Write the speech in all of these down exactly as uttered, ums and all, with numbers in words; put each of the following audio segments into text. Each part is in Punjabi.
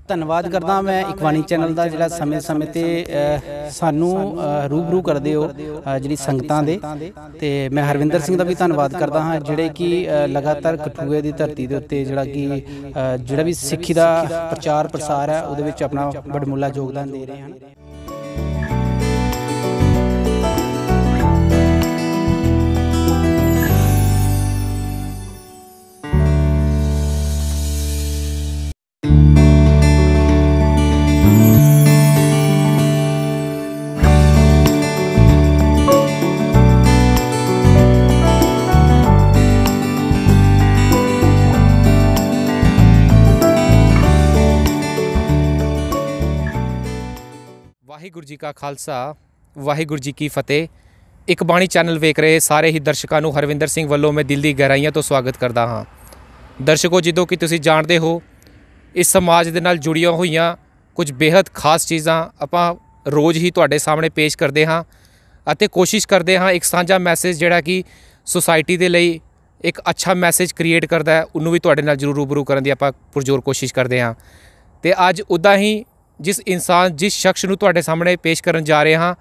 ਧੰਨਵਾਦ ਕਰਦਾ ਮੈਂ ਇਕਵਾਨੀ ਚੈਨਲ ਦਾ ਜਿਹੜਾ ਸਮੇਂ ਸਮੇਂ ਤੇ ਸਾਨੂੰ ਰੂਬਰੂ ਕਰਦੇ ਹੋ ਜਿਹੜੀ ਸੰਗਤਾਂ ਦੇ ਤੇ ਮੈਂ ਹਰਵਿੰਦਰ ਸਿੰਘ ਦਾ ਵੀ ਧੰਨਵਾਦ ਕਰਦਾ ਹਾਂ ਜਿਹੜੇ ਕਿ ਲਗਾਤਾਰ ਕਠੂਏ ਦੀ ਧਰਤੀ ਦੇ ਉੱਤੇ ਜਿਹੜਾ ਕਿ ਜਿਹੜਾ ਵੀ ਸਿੱਖੀ ਦਾ ਪ੍ਰਚਾਰ ਪ੍ਰਸਾਰ ਹੈ ਉਹਦੇ ਵਿੱਚ ਆਪਣਾ ਵਡਮੁੱਲਾ ਯੋਗਦਾਨ ਦੇ ਰਹੇ ਹਨ। ਵਾਹਿਗੁਰੂ ਜੀ ਕਾ ਖਾਲਸਾ ਵਾਹਿਗੁਰੂ ਜੀ ਕੀ ਫਤਿਹ। ਇੱਕ ਬਾਣੀ ਚੈਨਲ ਵੇਖ ਰਹੇ ਸਾਰੇ ਹੀ ਦਰਸ਼ਕਾਂ ਨੂੰ ਹਰਵਿੰਦਰ ਸਿੰਘ ਵੱਲੋਂ ਮੈਂ ਦਿਲ ਦੀ ਗਹਿਰਾਈਆਂ ਤੋਂ ਸਵਾਗਤ ਕਰਦਾ ਹਾਂ। ਦਰਸ਼ਕੋ, ਜਦੋਂ ਕਿ ਤੁਸੀਂ ਜਾਣਦੇ ਹੋ ਇਸ ਸਮਾਜ ਦੇ ਨਾਲ ਜੁੜੀਆਂ ਹੋਈਆਂ ਕੁਝ ਬੇहद ਖਾਸ ਚੀਜ਼ਾਂ ਆਪਾਂ ਰੋਜ਼ ਹੀ ਤੁਹਾਡੇ ਸਾਹਮਣੇ ਪੇਸ਼ ਕਰਦੇ ਹਾਂ ਅਤੇ ਕੋਸ਼ਿਸ਼ ਕਰਦੇ ਹਾਂ ਇੱਕ ਸਾਂਝਾ ਮੈਸੇਜ ਜਿਹੜਾ ਕਿ ਸੁਸਾਇਟੀ ਦੇ ਲਈ ਇੱਕ ਅੱਛਾ ਮੈਸੇਜ ਕ੍ਰੀਏਟ ਕਰਦਾ ਹੈ ਉਹਨੂੰ ਵੀ ਤੁਹਾਡੇ ਨਾਲ ਜ਼ਰੂਰ ਰੂਬਰੂ ਕਰਨ ਦੀ ਆਪਾਂ ਪੁਰਜ਼ੋਰ ਕੋਸ਼ਿਸ਼ ਕਰਦੇ ਹਾਂ। ਤੇ ਅੱਜ ਉੱਦਾਂ ਹੀ ਜਿਸ ਇਨਸਾਨ ਜਿਸ ਸ਼ਖਸ ਨੂੰ ਤੁਹਾਡੇ ਸਾਹਮਣੇ ਪੇਸ਼ ਕਰਨ ਜਾ ਰਹੇ ਹਾਂ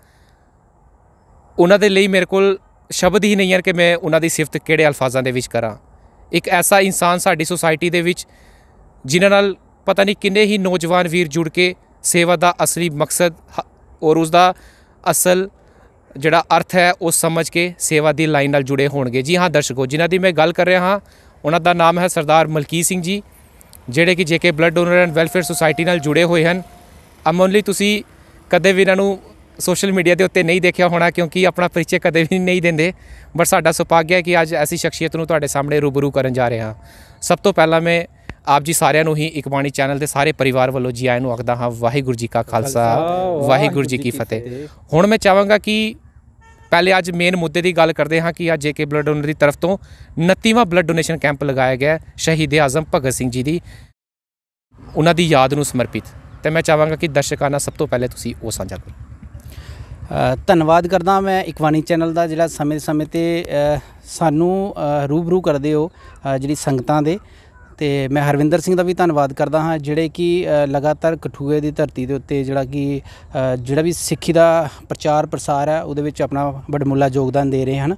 ਉਹਨਾਂ ਦੇ ਲਈ ਮੇਰੇ ਕੋਲ ਸ਼ਬਦ ਹੀ ਨਹੀਂ ਹਨ ਕਿ ਮੈਂ ਉਹਨਾਂ ਦੀ ਸਿਫਤ ਕਿਹੜੇ ਅਲਫਾਜ਼ਾਂ ਦੇ ਵਿੱਚ ਕਰਾਂ। ਇੱਕ ਐਸਾ ਇਨਸਾਨ ਸਾਡੀ ਸੁਸਾਇਟੀ ਦੇ ਵਿੱਚ ਜਿਨ੍ਹਾਂ ਨਾਲ ਪਤਾ ਨਹੀਂ ਕਿੰਨੇ ਹੀ ਨੌਜਵਾਨ ਵੀਰ ਜੁੜ ਕੇ ਸੇਵਾ ਦਾ ਅਸਲੀ ਮਕਸਦ ਔਰ ਉਸ ਦਾ ਅਸਲ ਜਿਹੜਾ ਅਰਥ ਹੈ ਉਹ ਸਮਝ ਕੇ ਸੇਵਾ ਦੀ ਲਾਈਨ ਨਾਲ ਜੁੜੇ ਹੋਣਗੇ। ਜੀ ਹਾਂ ਦਰਸ਼ਕੋ, ਜਿਨ੍ਹਾਂ ਦੀ ਮੈਂ ਗੱਲ ਕਰ ਰਿਹਾ ਹਾਂ ਉਹਨਾਂ ਦਾ ਨਾਮ ਹੈ ਸਰਦਾਰ ਮਲਕੀਤ ਸਿੰਘ ਜੀ, ਜਿਹੜੇ ਕਿ J K blood donor and welfare society ਨਾਲ ਜੁੜੇ ਹੋਏ ਹਨ। ਅਮਨਲੀ ਤੁਸੀਂ ਕਦੇ ਵੀ ਇਹਨਾਂ ਨੂੰ ਸੋਸ਼ਲ ਮੀਡੀਆ ਦੇ ਉੱਤੇ ਨਹੀਂ ਦੇਖਿਆ ਹੋਣਾ ਕਿਉਂਕਿ ਆਪਣਾ ਪਰਿਚੈ ਕਦੇ ਵੀ ਨਹੀਂ ਦਿੰਦੇ, ਬਟ ਸਾਡਾ ਸੁਭਾਗਿਆ ਹੈ ਕਿ ਅੱਜ ਐਸੀ ਸ਼ਖਸੀਅਤ ਨੂੰ ਤੁਹਾਡੇ ਸਾਹਮਣੇ ਰੂਬਰੂ ਕਰਨ ਜਾ ਰਹੇ ਹਾਂ। ਸਭ ਤੋਂ ਪਹਿਲਾਂ ਮੈਂ ਆਪ ਜੀ ਸਾਰਿਆਂ ਨੂੰ ਹੀ ਇਕਬਾਣੀ ਚੈਨਲ ਦੇ ਸਾਰੇ ਪਰਿਵਾਰ ਵੱਲੋਂ ਜੀ ਆਇਆਂ ਨੂੰ ਆਖਦਾ ਹਾਂ। ਵਾਹਿਗੁਰੂ ਜੀ ਕਾ ਖਾਲਸਾ ਵਾਹਿਗੁਰੂ ਜੀ ਕੀ ਫਤਿਹ। ਹੁਣ ਮੈਂ ਚਾਹਾਂਗਾ ਕਿ ਪਹਿਲੇ ਅੱਜ ਮੇਨ ਮੁੱਦੇ ਦੀ ਗੱਲ ਕਰਦੇ ਹਾਂ ਕਿ ਅੱਜ ਜੇ ਕੇ ਬਲੱਡ ਡੋਨਰ ਦੀ ਤਰਫ ਤੋਂ ਉਨੱਤੀਵਾਂ ਬਲੱਡ ਡੋਨੇਸ਼ਨ ਕੈਂਪ ਲਗਾਇਆ ਗਿਆ ਸ਼ਹੀਦ ਆਜ਼ਮ ਭਗਤ ਸਿੰਘ ਜੀ ਦੀ ਉਹਨਾਂ ਦੀ ਯਾਦ ਨੂੰ ਸਮਰਪਿਤ। ਤੇ ਮੈਂ ਚਾਹਾਂਗਾ ਕਿ ਦਰਸ਼ਕਾਂ ਨਾਲ ਸਭ ਤੋਂ ਪਹਿਲੇ ਤੁਸੀਂ ਉਹ ਸਾਂਝਾ ਕਰੋ। ਧੰਨਵਾਦ ਕਰਦਾ ਮੈਂ ਇਕਵਾਨੀ ਚੈਨਲ ਦਾ ਜਿਹੜਾ ਸਮੇਂ ਸਮੇਂ ਤੇ ਸਾਨੂੰ ਰੂਬਰੂ ਕਰਦੇ ਹੋ ਜਿਹੜੀ ਸੰਗਤਾਂ ਦੇ ਤੇ ਮੈਂ ਹਰਵਿੰਦਰ ਸਿੰਘ ਦਾ ਵੀ ਧੰਨਵਾਦ ਕਰਦਾ ਹਾਂ ਜਿਹੜੇ ਕਿ ਲਗਾਤਾਰ ਕਠੂਏ ਦੀ ਧਰਤੀ ਦੇ ਉੱਤੇ ਜਿਹੜਾ ਕਿ ਜਿਹੜਾ ਵੀ ਸਿੱਖੀ ਦਾ ਪ੍ਰਚਾਰ ਪ੍ਰਸਾਰ ਹੈ ਉਹਦੇ ਵਿੱਚ ਆਪਣਾ ਵਡਮੁੱਲਾ ਯੋਗਦਾਨ ਦੇ ਰਹੇ ਹਨ।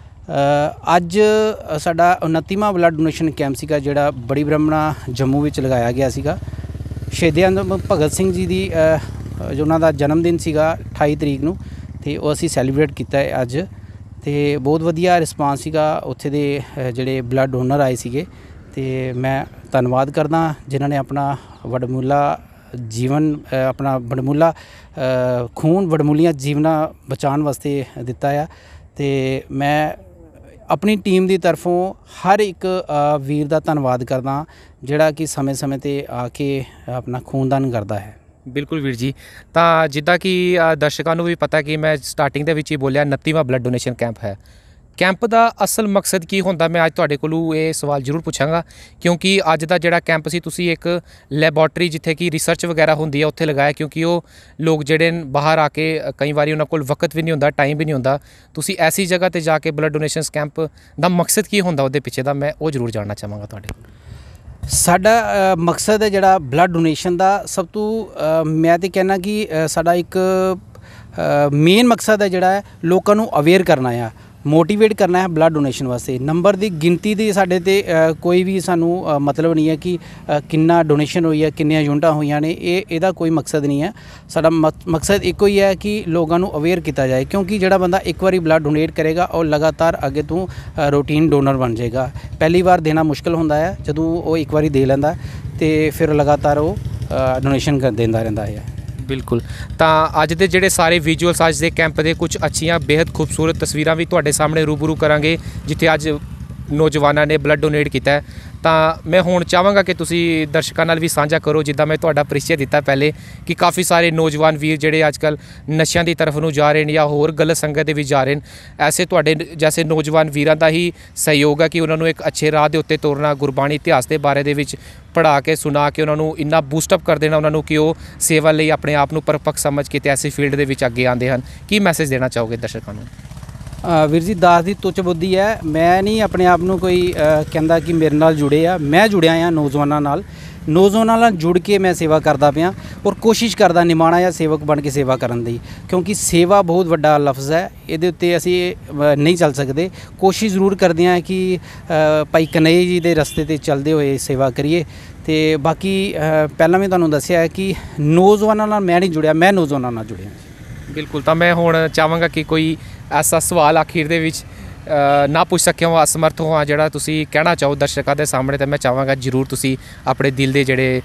ਅੱਜ ਸਾਡਾ ਉਨੱਤੀਵਾਂ ਬਲੱਡ ਡੋਨੇਸ਼ਨ ਕੈਂਪ ਸੀਗਾ ਜਿਹੜਾ ਬੜੀ ਬ੍ਰਹਮਣਾ ਜੰਮੂ ਵਿੱਚ ਲਗਾਇਆ ਗਿਆ ਸੀਗਾ। ਸ਼ਹੀਦ ਆਜ਼ਮ ਭਗਤ ਸਿੰਘ ਜੀ ਦੀ ਜੋ ਉਹਨਾਂ ਦਾ ਜਨਮ ਦਿਨ ਸੀਗਾ ਅਠਾਈ ਤਰੀਕ ਨੂੰ ਅਤੇ ਉਹ ਅਸੀਂ ਸੈਲੀਬ੍ਰੇਟ ਕੀਤਾ ਹੈ ਅੱਜ। ਅਤੇ ਬਹੁਤ ਵਧੀਆ ਰਿਸਪਾਂਸ ਸੀਗਾ ਉੱਥੇ ਦੇ ਜਿਹੜੇ ਬਲੱਡ ਡੋਨਰ ਆਏ ਸੀਗੇ ਅਤੇ ਮੈਂ ਧੰਨਵਾਦ ਕਰਦਾ ਜਿਨ੍ਹਾਂ ਨੇ ਆਪਣਾ ਵਡਮੁੱਲਾ ਜੀਵਨ ਆਪਣਾ ਵਡਮੁੱਲਾ ਖੂਨ ਵਡਮੁੱਲੀਆਂ ਜੀਵਨਾਂ ਬਚਾਉਣ ਵਾਸਤੇ ਦਿੱਤਾ ਆ। ਅਤੇ ਮੈਂ ਆਪਣੀ ਟੀਮ ਦੀ ਤਰਫੋਂ ਹਰ ਇੱਕ ਵੀਰ ਦਾ ਧੰਨਵਾਦ ਕਰਦਾ ਜਿਹੜਾ ਕਿ ਸਮੇਂ ਸਮੇਂ 'ਤੇ ਆ ਕੇ ਆਪਣਾ ਖੂਨਦਾਨ ਕਰਦਾ ਹੈ। ਬਿਲਕੁਲ ਵੀਰ ਜੀ, ਤਾਂ ਜਿੱਦਾਂ ਕਿ ਦਰਸ਼ਕਾਂ ਨੂੰ ਵੀ ਪਤਾ ਕਿ ਮੈਂ ਸਟਾਰਟਿੰਗ ਦੇ ਵਿੱਚ ਹੀ ਬੋਲਿਆ ਉਨੱਤੀਵਾਂ ਬਲੱਡ ਡੋਨੇਸ਼ਨ ਕੈਂਪ ਹੈ। ਕੈਂਪ ਦਾ ਅਸਲ ਮਕਸਦ ਕੀ ਹੁੰਦਾ, ਮੈਂ ਅੱਜ ਤੁਹਾਡੇ ਕੋਲੋਂ ਇਹ ਸਵਾਲ ਜ਼ਰੂਰ ਪੁੱਛਾਂਗਾ ਕਿਉਂਕਿ ਅੱਜ ਦਾ ਜਿਹੜਾ ਕੈਂਪ ਸੀ ਤੁਸੀਂ ਇੱਕ ਲੈਬੋਰਟਰੀ ਜਿੱਥੇ ਕਿ ਰਿਸਰਚ ਵਗੈਰਾ ਹੁੰਦੀ ਹੈ ਉੱਥੇ ਲਗਾਇਆ ਕਿਉਂਕਿ ਉਹ ਲੋਕ ਜਿਹੜੇ ਬਾਹਰ ਆ ਕੇ ਕਈ ਵਾਰੀ ਉਹਨਾਂ ਕੋਲ ਵਕਤ ਵੀ ਨਹੀਂ ਹੁੰਦਾ, ਟਾਈਮ ਵੀ ਨਹੀਂ ਹੁੰਦਾ। ਤੁਸੀਂ ਐਸੀ ਜਗ੍ਹਾ 'ਤੇ ਜਾ ਕੇ ਬਲੱਡ ਡੋਨੇਸ਼ਨਸ ਕੈਂਪ ਦਾ ਮਕਸਦ ਕੀ ਹੁੰਦਾ ਉਹਦੇ ਪਿੱਛੇ ਦਾ ਮੈਂ ਉਹ ਜ਼ਰੂਰ ਜਾਣਨਾ ਚਾਹਾਂਗਾ ਤੁਹਾਡੇ ਕੋਲ। ਸਾਡਾ ਮਕਸਦ ਹੈ ਜਿਹੜਾ ਬਲੱਡ ਡੋਨੇਸ਼ਨ ਦਾ ਸਭ ਤੋਂ ਮੈਂ ਤਾਂ ਕਹਿੰਦਾ ਕਿ ਸਾਡਾ ਇੱਕ ਮੇਨ ਮਕਸਦ ਹੈ ਜਿਹੜਾ ਹੈ ਲੋਕਾਂ ਨੂੰ ਅਵੇਅਰ ਕਰਨਾ ਆ, ਮੋਟੀਵੇਟ ਕਰਨਾ ਹੈ ਬਲੱਡ ਡੋਨੇਸ਼ਨ ਵਾਸਤੇ। ਨੰਬਰ ਦੀ ਗਿਣਤੀ ਦੀ ਸਾਡੇ 'ਤੇ ਕੋਈ ਵੀ ਸਾਨੂੰ ਮਤਲਬ ਨਹੀਂ ਹੈ ਕਿ ਕਿੰਨਾ ਡੋਨੇਸ਼ਨ ਹੋਈ ਹੈ, ਕਿੰਨੀਆਂ ਯੂਨਿਟਾਂ ਹੋਈਆਂ ਨੇ, ਇਹ ਇਹਦਾ ਕੋਈ ਮਕਸਦ ਨਹੀਂ ਹੈ। ਸਾਡਾ ਮਕਸਦ ਇੱਕੋ ਹੀ ਹੈ ਕਿ ਲੋਕਾਂ ਨੂੰ ਅਵੇਅਰ ਕੀਤਾ ਜਾਏ ਕਿਉਂਕਿ ਜਿਹੜਾ ਬੰਦਾ ਇੱਕ ਵਾਰੀ ਬਲੱਡ ਡੋਨੇਟ ਕਰੇਗਾ ਉਹ ਲਗਾਤਾਰ ਅੱਗੇ ਤੋਂ ਰੂਟੀਨ ਡੋਨਰ ਬਣ ਜਾਏਗਾ। ਪਹਿਲੀ ਵਾਰ ਦੇਣਾ ਮੁਸ਼ਕਿਲ ਹੁੰਦਾ ਹੈ, ਜਦੋਂ ਉਹ ਇੱਕ ਵਾਰੀ ਦੇ ਲੈਂਦਾ ਅਤੇ ਫਿਰ ਲਗਾਤਾਰ ਉਹ ਡੋਨੇਸ਼ਨ ਕਰ ਦਿੰਦਾ ਰਹਿੰਦਾ ਹੈ। ਬਿਲਕੁਲ, ਤਾਂ ਅੱਜ ਦੇ ਜਿਹੜੇ ਸਾਰੇ ਵਿਜ਼ੂਅਲਸ ਅੱਜ ਦੇ ਕੈਂਪ ਦੇ ਕੁਝ ਅੱਛੀਆਂ ਬੇहद ਖੂਬਸੂਰਤ ਤਸਵੀਰਾਂ ਵੀ ਤੁਹਾਡੇ ਸਾਹਮਣੇ ਰੂਬਰੂ ਕਰਾਂਗੇ ਜਿੱਥੇ ਅੱਜ ਨੌਜਵਾਨਾਂ ਨੇ ਬਲੱਡ ਡੋਨੇਟ ਕੀਤਾ ਹੈ। ਤਾਂ ਮੈਂ ਹੁਣ ਚਾਹਾਂਗਾ ਕਿ ਤੁਸੀਂ ਦਰਸ਼ਕਾਂ ਨਾਲ ਵੀ ਸਾਂਝਾ ਕਰੋ ਜਿੱਦਾਂ ਮੈਂ ਤੁਹਾਡਾ ਪਰਿਚੈ ਦਿੱਤਾ ਪਹਿਲੇ ਕਿ ਕਾਫੀ ਸਾਰੇ ਨੌਜਵਾਨ ਵੀਰ ਜਿਹੜੇ ਅੱਜ ਕੱਲ੍ਹ ਨਸ਼ਿਆਂ ਦੀ ਤਰਫ ਨੂੰ ਜਾ ਰਹੇ ਨੇ ਜਾਂ ਹੋਰ ਗਲਤ ਸੰਗਤ ਦੇ ਵਿੱਚ ਜਾ ਰਹੇ ਨੇ, ਐਸੇ ਤੁਹਾਡੇ ਜੈਸੇ ਨੌਜਵਾਨ ਵੀਰਾਂ ਦਾ ਹੀ ਸਹਿਯੋਗ ਹੈ ਕਿ ਉਹਨਾਂ ਨੂੰ ਇੱਕ ਅੱਛੇ ਰਾਹ ਦੇ ਉੱਤੇ ਤੋਰਨਾ, ਗੁਰਬਾਣੀ ਇਤਿਹਾਸ ਦੇ ਬਾਰੇ ਦੇ ਵਿੱਚ ਪੜ੍ਹਾ ਕੇ ਸੁਣਾ ਕੇ ਉਹਨਾਂ ਨੂੰ ਇੰਨਾ ਬੂਸਟਅਪ ਕਰ ਦੇਣਾ ਉਹਨਾਂ ਨੂੰ ਕਿ ਉਹ ਸੇਵਾ ਲਈ ਆਪਣੇ ਆਪ ਨੂੰ ਪਰਪੱਕ ਸਮਝ ਕੇ ਤੇ ਐਸੀ ਫੀਲਡ ਦੇ ਵਿੱਚ ਅੱਗੇ ਆਉਂਦੇ ਹਨ। ਕੀ ਮੈਸੇਜ ਦੇਣਾ ਚਾਹੋਗੇ ਦਰਸ਼ਕਾਂ ਨੂੰ? ਵੀਰ ਜੀ, ਦਾਸ ਦੀ ਤੁੱਛ ਬੁੱਧੀ ਹੈ। ਮੈਂ ਨਹੀਂ ਆਪਣੇ ਆਪ ਨੂੰ ਕੋਈ ਕਹਿੰਦਾ ਕਿ ਮੇਰੇ ਨਾਲ ਜੁੜੇ ਆ, ਮੈਂ ਜੁੜਿਆ ਹਾਂ ਨੌਜਵਾਨਾਂ ਨਾਲ ਨੌਜਵਾਨਾਂ ਨਾਲ ਜੁੜ ਕੇ ਮੈਂ ਸੇਵਾ ਕਰਦਾ ਪਿਆ ਔਰ ਕੋਸ਼ਿਸ਼ ਕਰਦਾ ਨਿਮਾਣਾ ਜਾਂ ਸੇਵਕ ਬਣ ਕੇ ਸੇਵਾ ਕਰਨ ਦੀ, ਕਿਉਂਕਿ ਸੇਵਾ ਬਹੁਤ ਵੱਡਾ ਲਫ਼ਜ਼ ਹੈ, ਇਹਦੇ ਉੱਤੇ ਅਸੀਂ ਅ, ਨਹੀਂ ਚੱਲ ਸਕਦੇ। ਕੋਸ਼ਿਸ਼ ਜ਼ਰੂਰ ਕਰਦੇ ਹਾਂ ਕਿ ਅ, ਭਾਈ ਕਨ੍ਹੱਈਆ ਜੀ ਦੇ ਰਸਤੇ 'ਤੇ ਚੱਲਦੇ ਹੋਏ ਸੇਵਾ ਕਰੀਏ। ਤੇ ਬਾਕੀ ਅ, ਪਹਿਲਾਂ ਵੀ ਤੁਹਾਨੂੰ ਦੱਸਿਆ ਹੈ ਕਿ ਨੌਜਵਾਨਾਂ ਨਾਲ ਮੈਂ ਨਹੀਂ ਜੁੜਿਆ, ਮੈਂ ਨੌਜਵਾਨਾਂ ਨਾਲ ਜੁੜਿਆ। ਬਿਲਕੁਲ, ਤਾਂ ਮੈਂ ਹੁਣ ਚਾਹਾਂਗਾ ਕਿ ਕੋਈ ਐਸਾ ਸਵਾਲ ਅਖੀਰ ਦੇ ਵਿੱਚ ਅ, ਨਾ ਪੁੱਛ ਸਕਿਆ ਹਾਂ, ਅਸਮਰਥ ਹਾਂ, ਜਿਹੜਾ ਤੁਸੀਂ ਕਹਿਣਾ ਚਾਹੋ ਦਰਸ਼ਕਾਂ ਦੇ ਸਾਹਮਣੇ, ਤਾਂ ਮੈਂ ਚਾਹਾਂਗਾ ਜ਼ਰੂਰ ਤੁਸੀਂ ਆਪਣੇ ਦਿਲ ਦੇ ਜਿਹੜੇ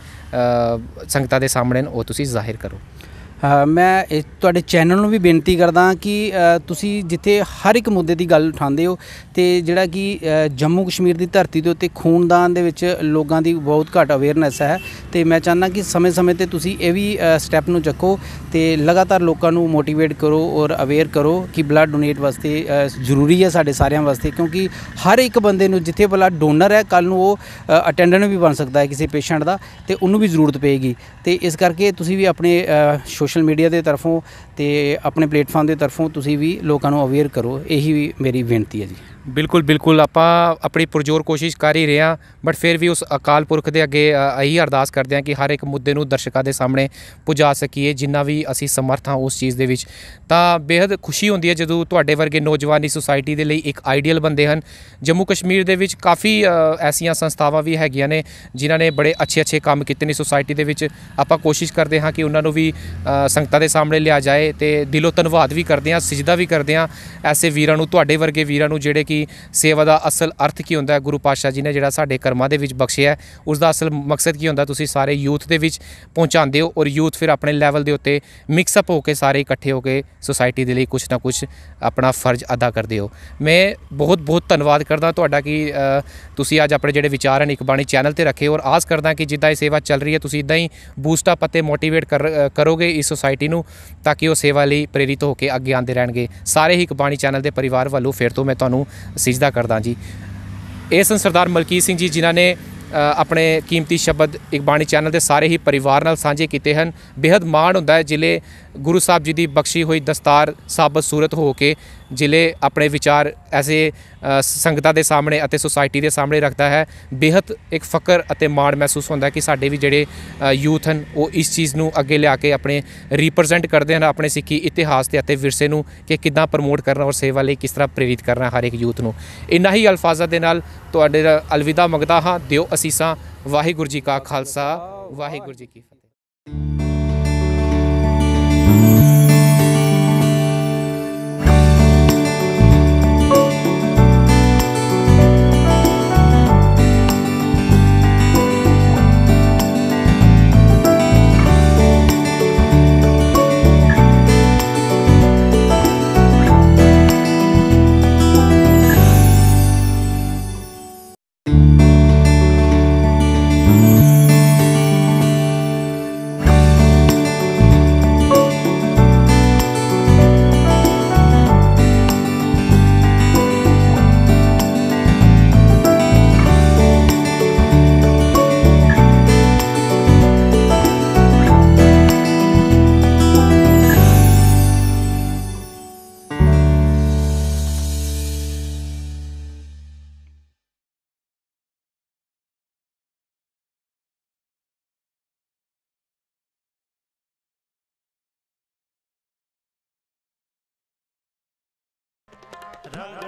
ਅ, ਸੰਗਤਾਂ ਦੇ ਸਾਹਮਣੇ ਨੇ ਉਹ ਤੁਸੀਂ ਜ਼ਾਹਿਰ ਕਰੋ। ਅ, ਮੈਂ ਇਹ ਤੁਹਾਡੇ ਚੈਨਲ ਨੂੰ ਵੀ ਬੇਨਤੀ ਕਰਦਾ ਕਿ ਅ, ਤੁਸੀਂ ਜਿੱਥੇ ਹਰ ਇੱਕ ਮੁੱਦੇ ਦੀ ਗੱਲ ਉਠਾਉਂਦੇ ਹੋ ਅਤੇ ਜਿਹੜਾ ਕਿ ਅ, ਜੰਮੂ ਕਸ਼ਮੀਰ ਦੀ ਧਰਤੀ ਦੇ ਉੱਤੇ ਖੂਨਦਾਨ ਦੇ ਵਿੱਚ ਲੋਕਾਂ ਦੀ ਬਹੁਤ ਘੱਟ ਅਵੇਅਰਨੈਸ ਹੈ, ਅਤੇ ਮੈਂ ਚਾਹੁੰਦਾ ਕਿ ਸਮੇਂ-ਸਮੇਂ 'ਤੇ ਤੁਸੀਂ ਇਹ ਵੀ ਸਟੈਪ ਨੂੰ ਚੱਕੋ ਅਤੇ ਲਗਾਤਾਰ ਲੋਕਾਂ ਨੂੰ ਮੋਟੀਵੇਟ ਕਰੋ ਔਰ ਅਵੇਅਰ ਕਰੋ ਕਿ ਬਲੱਡ ਡੋਨੇਟ ਵਾਸਤੇ ਅ, ਜ਼ਰੂਰੀ ਹੈ ਸਾਡੇ ਸਾਰਿਆਂ ਵਾਸਤੇ, ਕਿਉਂਕਿ ਹਰ ਇੱਕ ਬੰਦੇ ਨੂੰ ਜਿੱਥੇ ਬਲੱਡ ਡੋਨਰ ਹੈ, ਕੱਲ੍ਹ ਨੂੰ ਉਹ ਅਟੈਂਡੈਂਟ ਵੀ ਬਣ ਸਕਦਾ ਹੈ ਕਿਸੇ ਪੇਸ਼ੈਂਟ ਦਾ, ਅਤੇ ਉਹਨੂੰ ਵੀ ਜ਼ਰੂਰਤ ਪਏਗੀ। ਅਤੇ ਇਸ ਕਰਕੇ ਤੁਸੀਂ ਵੀ ਆਪਣੇ ਸੋਸ਼ਲ ਮੀਡੀਆ ਦੇ ਤਰਫੋਂ ਅਤੇ ਆਪਣੇ ਪਲੇਟਫਾਰਮ ਦੇ ਤਰਫੋਂ ਤੁਸੀਂ ਵੀ ਲੋਕਾਂ ਨੂੰ ਅਵੇਅਰ ਕਰੋ, ਇਹੀ ਵੀ ਮੇਰੀ ਬੇਨਤੀ ਹੈ ਜੀ। ਬਿਲਕੁਲ ਬਿਲਕੁਲ, ਆਪਾਂ ਆਪਣੀ ਪੁਰਜ਼ੋਰ ਕੋਸ਼ਿਸ਼ ਕਰ ਹੀ ਰਹੇ ਹਾਂ, ਬਟ ਫਿਰ ਵੀ ਉਸ ਅਕਾਲ ਪੁਰਖ ਦੇ ਅੱਗੇ ਅ, ਇਹੀ ਅਰਦਾਸ ਕਰਦੇ ਹਾਂ ਕਿ ਹਰ ਇੱਕ ਮੁੱਦੇ ਨੂੰ ਦਰਸ਼ਕਾਂ ਦੇ ਸਾਹਮਣੇ ਪੁਜਾ ਸਕੀਏ, ਜਿੰਨਾ ਵੀ ਅਸੀਂ ਸਮਰਥ ਹਾਂ ਉਸ ਚੀਜ਼ ਦੇ ਵਿੱਚ। ਤਾਂ ਬੇਹੱਦ ਖੁਸ਼ੀ ਹੁੰਦੀ ਹੈ ਜਦੋਂ ਤੁਹਾਡੇ ਵਰਗੇ ਨੌਜਵਾਨੀ ਸੁਸਾਇਟੀ ਦੇ ਲਈ ਇੱਕ ਆਈਡੀਅਲ ਬੰਦੇ ਹਨ। ਜੰਮੂ ਕਸ਼ਮੀਰ ਦੇ ਵਿੱਚ ਕਾਫੀ ਅ, ਐਸੀਆਂ ਸੰਸਥਾਵਾਂ ਵੀ ਹੈਗੀਆਂ ਨੇ ਜਿਨ੍ਹਾਂ ਨੇ ਬੜੇ ਅੱਛੇ ਅੱਛੇ ਕੰਮ ਕੀਤੇ ਨੇ ਸੁਸਾਇਟੀ ਦੇ ਵਿੱਚ। ਆਪਾਂ ਕੋਸ਼ਿਸ਼ ਕਰਦੇ ਹਾਂ ਕਿ ਉਹਨਾਂ ਨੂੰ ਵੀ ਅ, ਸੰਗਤਾਂ ਦੇ ਸਾਹਮਣੇ ਲਿਆ ਜਾਏ, ਅਤੇ ਦਿਲੋਂ ਧੰਨਵਾਦ ਵੀ ਕਰਦੇ ਹਾਂ, ਸਿਜਦਾ ਵੀ ਕਰਦੇ ਹਾਂ ਐਸੇ ਵੀਰਾਂ ਨੂੰ, ਤੁਹਾਡੇ ਵਰਗੇ ਵੀਰਾਂ ਨੂੰ, ਜਿਹੜੇ ਕਿ ਸੇਵਾ ਦਾ ਅਸਲ ਅਰਥ ਕੀ ਹੁੰਦਾ ਹੈ, ਗੁਰੂ ਪਾਤਸ਼ਾਹ ਜੀ ਨੇ ਜਿਹੜਾ ਸਾਡੇ ਕਰਮਾਂ ਦੇ ਵਿੱਚ ਬਖਸ਼ਿਆ, ਉਸ ਦਾ ਅਸਲ ਮਕਸਦ ਕੀ ਹੁੰਦਾ, ਤੁਸੀਂ ਸਾਰੇ ਯੂਥ ਦੇ ਵਿੱਚ ਪਹੁੰਚਾਉਂਦੇ ਹੋ, ਔਰ ਯੂਥ ਫਿਰ ਆਪਣੇ ਲੈਵਲ ਦੇ ਉੱਤੇ ਮਿਕਸਅਪ ਹੋ ਕੇ ਸਾਰੇ ਇਕੱਠੇ ਹੋ ਕੇ ਸੁਸਾਇਟੀ ਦੇ ਲਈ ਕੁਛ ਨਾ ਕੁਛ ਆਪਣਾ ਫਰਜ਼ ਅਦਾ ਕਰਦੇ ਹੋ। ਮੈਂ ਬਹੁਤ ਬਹੁਤ ਧੰਨਵਾਦ ਕਰਦਾ ਤੁਹਾਡਾ ਕਿ ਅ, ਤੁਸੀਂ ਅੱਜ ਆਪਣੇ ਜਿਹੜੇ ਵਿਚਾਰ ਹਨ ਇੱਕ ਬਾਣੀ ਚੈਨਲ 'ਤੇ ਰੱਖੇ, ਔਰ ਆਸ ਕਰਦਾ ਕਿ ਜਿੱਦਾਂ ਇਹ ਸੇਵਾ ਚੱਲ ਰਹੀ ਹੈ ਤੁਸੀਂ ਇੱਦਾਂ ਹੀ ਬੂਸਟ ਅਪ ਅਤੇ ਮੋਟੀਵੇਟ ਕਰ ਕਰੋਗੇ ਇਸ ਸੁਸਾਇਟੀ ਨੂੰ, ਤਾਂ ਕਿ ਉਹ ਸੇਵਾ ਲਈ ਪ੍ਰੇਰਿਤ ਹੋ ਕੇ ਅੱਗੇ ਆਉਂਦੇ ਰਹਿਣਗੇ। ਸਾਰੇ ਹੀ ਇੱਕ ਬਾਣੀ ਚੈਨਲ ਦੇ ਪਰਿਵਾਰ ਵੱਲੋਂ ਫਿਰ ਤੋਂ ਮੈਂ ਤੁਹਾਨੂੰ ਸਿਜਦਾ ਕਰਦਾ ਜੀ। ਇਹ ਸਨ ਸਰਦਾਰ ਮਲਕੀਤ ਸਿੰਘ ਜੀ, ਜਿਨ੍ਹਾਂ ਨੇ ਅ, ਆਪਣੇ ਕੀਮਤੀ ਸ਼ਬਦ ਇੱਕ ਬਾਣੀ ਚੈਨਲ ਦੇ ਸਾਰੇ ਹੀ ਪਰਿਵਾਰ ਨਾਲ ਸਾਂਝੇ ਕੀਤੇ ਹਨ। ਬੇਹੱਦ ਮਾਣ ਹੁੰਦਾ ਹੈ ਜ਼ਿਲ੍ਹੇ ਗੁਰੂ ਸਾਹਿਬ ਜੀ ਦੀ ਬਖਸ਼ੀ ਹੋਈ ਦਸਤਾਰ ਸਾਬਤ ਸੂਰਤ ਹੋ ਕੇ ਜ਼ਿਲ੍ਹੇ ਆਪਣੇ ਵਿਚਾਰ ਐਸੇ ਅ, ਸੰਗਤਾਂ ਦੇ ਸਾਹਮਣੇ ਅਤੇ ਸੁਸਾਇਟੀ ਦੇ ਸਾਹਮਣੇ ਰੱਖਦਾ ਹੈ। ਬੇਹੱਦ ਇੱਕ ਫਕਰ ਅਤੇ ਮਾਣ ਮਹਿਸੂਸ ਹੁੰਦਾ ਹੈ ਕਿ ਸਾਡੇ ਵੀ ਜਿਹੜੇ ਅ, ਯੂਥ ਹਨ ਉਹ ਇਸ ਚੀਜ਼ ਨੂੰ ਅੱਗੇ ਲਿਆ ਕੇ ਆਪਣੇ ਰਿਪਰੈਜ਼ੈਂਟ ਕਰਦੇ ਹਨ, ਆਪਣੇ ਸਿੱਖੀ ਇਤਿਹਾਸ ਦੇ ਅਤੇ ਵਿਰਸੇ ਨੂੰ, ਕਿ ਕਿੱਦਾਂ ਪ੍ਰਮੋਟ ਕਰਨਾ ਔਰ ਸੇਵਾ ਲਈ ਕਿਸ ਤਰ੍ਹਾਂ ਪ੍ਰੇਰਿਤ ਕਰਨਾ ਹਰ ਇੱਕ ਯੂਥ ਨੂੰ। ਇਨ੍ਹਾਂ ਹੀ ਅਲਫਾਜ਼ਾਂ ਦੇ ਨਾਲ ਤੁਹਾਡੇ ਦਾ ਅਲਵਿਦਾ ਮੰਗਦਾ ਹਾਂ। ਦਿਓ ਅਸੀਸਾਂ। ਵਾਹਿਗੁਰੂ ਜੀ ਕਾ ਖਾਲਸਾ, ਵਾਹਿਗੁਰੂ ਜੀ ਕੀ ਫਤਿਹ। रंग